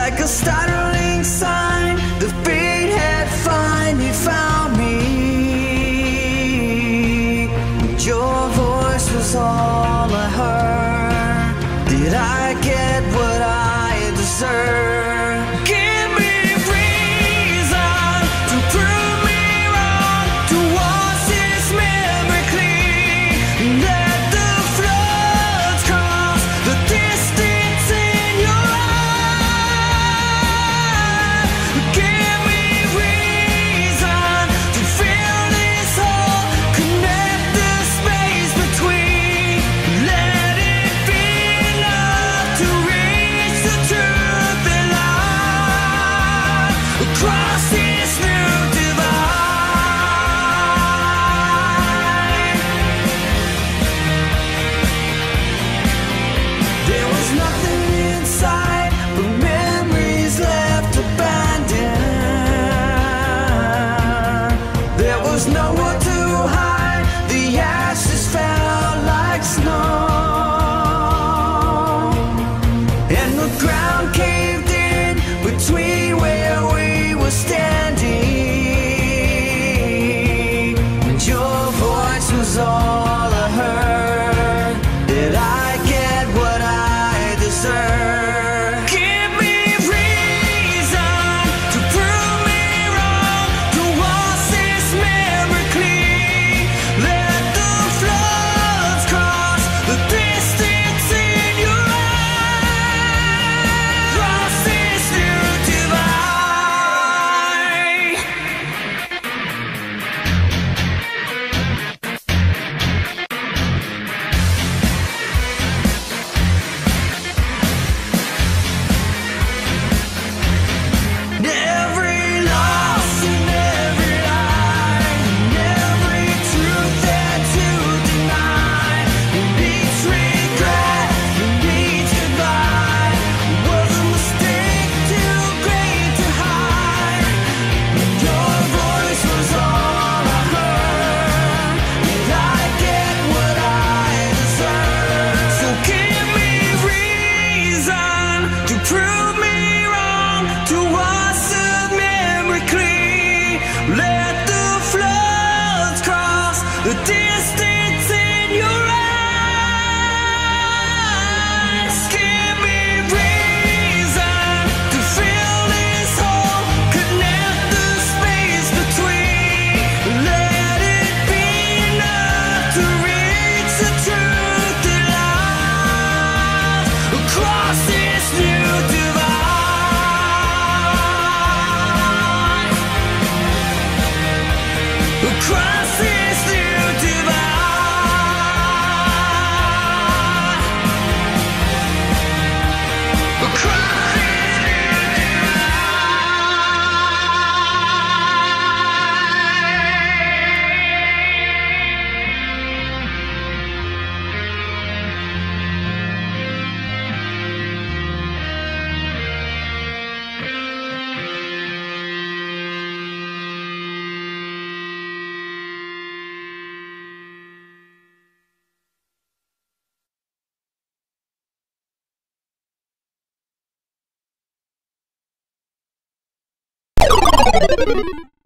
like a startling sign, the fate had finally found me. Your voice was all I heard. Did I get what I deserve? Give me reason to prove me wrong, to wash this memory clean. Let the floods cross the distance in your eyes. Give me reason to fill this hole, connect the space between. Let it be enough to reach the truth and light across this new divide. There was nothing inside but memories left abandoned. There was nowhere to hide, the ashes fell like snow, and the ground caved in between where we were standing. And your voice was all I heard. Did I get what I deserve? Give me reason to prove me wrong, to wash this memory clean. Let the floods cross the distance in your eyes. Cross this new divide. Every loss and every lie, and every truth that you deny, and each regret and each goodbye was a mistake too great to hide. Your voice was all I heard. Did I get what I deserve? So give me reason to prove me wrong, to wash the memory clean. Let the floods cross the distance in your eyes. Give me reason to fill this hole, connect the space between. Let it be enough to reach the truth that lies across this new divide. Across this new divide. Across this new divide.